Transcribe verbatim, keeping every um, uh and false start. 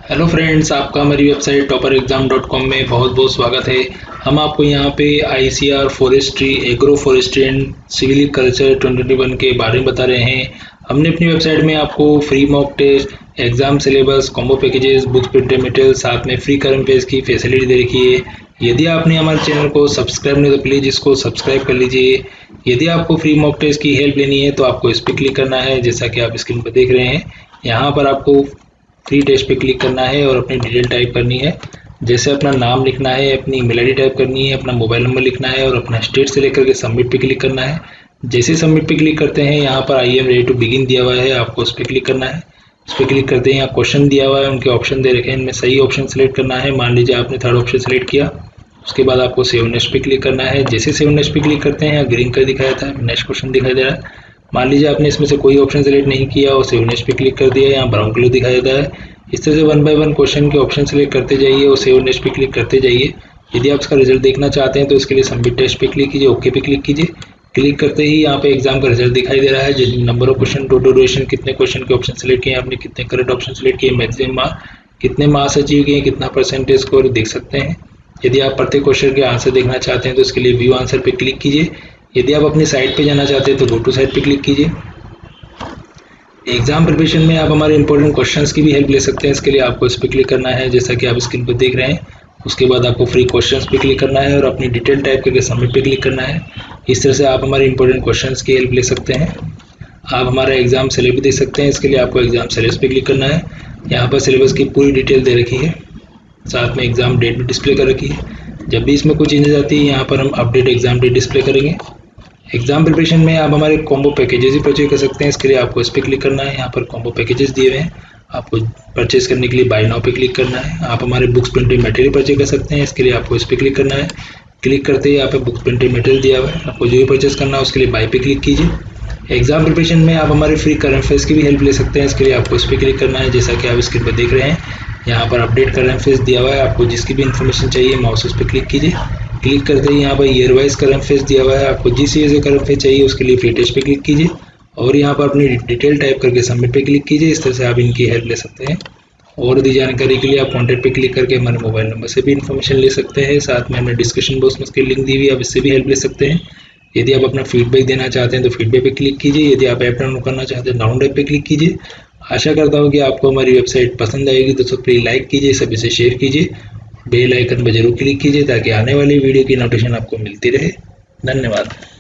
Hello friends, आपका हमारी website topper exam dot com में बहुत बहुत स्वागत है। हम आपको यहाँ पे ICR, forestry, agro forestry and silviculture twenty twenty one के बारे में बता रहे हैं। हमने अपनी वेबसाइट में आपको free mock test, exam syllabus, combo packages, books, printed material, साथ में फ्री करंट पेज की फैसिलिटी दे रखी है। यदि आपने हमारे चैनल को सब्सक्राइब नहीं तो प्लीज़ इसको सब्सक्राइब कर लीजिए। यदि आपको फ्री मॉक टेस्ट की हेल्प लेनी है तो आपको इस पर क्लिक करना है, जैसा कि आप स्क्रीन पर देख रहे हैं। यहाँ पर आपको फ्री टेस्ट पे क्लिक करना है और अपनी डिटेल टाइप करनी है, जैसे अपना नाम लिखना है, अपनी ईमेल आईडी टाइप करनी है, अपना मोबाइल नंबर लिखना है और अपना स्टेट से लेकर के सबमिट पे क्लिक करना है। जैसे सबमिट पे क्लिक करते हैं, यहाँ पर I am ready to begin दिया हुआ है, आपको उस पर क्लिक करना है। उस पर क्लिक करते हैं, यहाँ क्वेश्चन दिया हुआ है, उनके ऑप्शन दे रखे हैं, इनमें सही ऑप्शन सेलेक्ट करना है। मान लीजिए आपने थर्ड ऑप्शन सेलेक्ट किया, उसके बाद आपको सेव नेक्स्ट पे क्लिक करना है। जैसे सेव नेक्स्ट पे क्लिक करते हैं, यहाँ ग्रीन कलर दिखाया था, नेक्स्ट क्वेश्चन दिखाई दे रहा है। मान लीजिए आपने इसमें से कोई ऑप्शन सेलेक्ट नहीं किया और सेव नेक्स्ट पे क्लिक कर दिया, यहाँ ब्राउन कलर दिखाई देता है। इस तरह से वन बाय वन क्वेश्चन के ऑप्शन सेलेक्ट करते जाइए और सेव नेक्स्ट पे क्लिक करते जाइए। यदि आप इसका रिजल्ट देखना चाहते हैं तो इसके लिए सबमिट टेस्ट पे क्लिक कीजिए, ओके पे क्लिक कीजिए। क्लिक करते ही यहाँ पे एग्जाम का रिजल्ट दिखाई दे रहा है, number of question, total duration, कितने क्वेश्चन के ऑप्शन सेलेक्ट किए, आपने कितने करेक्ट ऑप्शन सेलेक्ट किए, मैक्सिमम मार्क्स, कितने मार्क्स अचीव किए, कितना परसेंटेज स्कोर देख सकते हैं। यदि आप प्रत्येक क्वेश्चन के आंसर देखना चाहते हैं तो इसके लिए व्यू आंसर पे क्लिक कीजिए। यदि आप अपनी साइट पे जाना चाहते हैं तो गो टू साइट पे क्लिक कीजिए। एग्जाम प्रिपरेशन में आप हमारे इंपॉर्टेंट क्वेश्चंस की भी हेल्प ले सकते हैं। इसके लिए आपको इस पर क्लिक करना है, जैसा कि आप स्क्रीन पर देख रहे हैं। उसके बाद आपको फ्री क्वेश्चंस पे क्लिक करना है और अपनी डिटेल टाइप करके सबमिट पे क्लिक करना है। इस तरह से आप हमारे इंपॉर्टेंट क्वेश्चंस की हेल्प ले सकते हैं। आप हमारा एग्जाम सिलेबस देख सकते हैं। इसके लिए आपको एग्जाम सिलेबस पे क्लिक करना है। यहाँ पर सिलेबस की पूरी डिटेल दे रखी है, साथ में एग्जाम डेट भी डिस्प्ले कर रखी है। जब भी इसमें कोई चेंजेस आती है, यहाँ पर हम अपडेट एग्जाम डेट डिस्प्ले करेंगे। एग्जाम प्रिपरेशन में आप हमारे कॉम्बो पैकेजेस ही परचेज कर सकते हैं। इसके लिए आपको इस पर क्लिक करना है। यहाँ पर कॉम्बो पैकेजेस दिए हुए हैं, आपको परचेज करने के लिए बाय नाउ पे क्लिक करना है। आप हमारे बुक्स, प्रिंटेड मटेरियल परचेज कर सकते हैं। इसके लिए आपको इस पर क्लिक करना है। क्लिक करते ही यहाँ पे बुक्स, प्रिंटेड मटेरियल दिया हुआ है, आपको जो भी परचेज करना है उसके लिए बाय पे क्लिक कीजिए। एग्जाम प्रिपरेशन में आप हमारे फ्री करंट अफेयर्स की भी हेल्प ले सकते हैं। इसके लिए आपको इस पर क्लिक करना है, जैसा कि आप स्क्रीन पर देख रहे हैं। यहाँ पर अपडेट करंट अफेयर्स दिया हुआ है, आपको जिसकी भी इन्फॉर्मेशन चाहिए माउस उस पर क्लिक कीजिए। क्लिक करते ही यहाँ per year wise current affairs दिया हुआ है, आपको जिस ईयर से करंट अफेयर चाहिए उसके लिए फ्री टेस्ट पे क्लिक कीजिए और यहाँ पर अपनी डिटेल टाइप करके सबमिट पे क्लिक कीजिए। इस तरह से आप इनकी हेल्प ले सकते हैं। और भी जानकारी के लिए आप कॉन्टैक्ट पे क्लिक करके हमारे मोबाइल नंबर से भी इन्फॉर्मेशन ले सकते हैं। साथ में हमने डिस्क्रिप्शन बॉक्स में उसकी लिंक दी हुई है, आप इससे भी हेल्प ले सकते हैं। यदि आप अपना फीडबैक देना चाहते हैं तो फीडबैक पे क्लिक कीजिए। यदि आप ऐप डाउनलोड करना चाहते हैं डाउनलोड ऐप पे क्लिक कीजिए। आशा करता हूँ कि आपको हमारी वेबसाइट पसंद आएगी, तो प्लीज लाइक कीजिए, सभी से शेयर कीजिए, बेल आइकन पर जरूर क्लिक कीजिए ताकि आने वाली वीडियो की नोटिफिकेशन आपको मिलती रहे। धन्यवाद।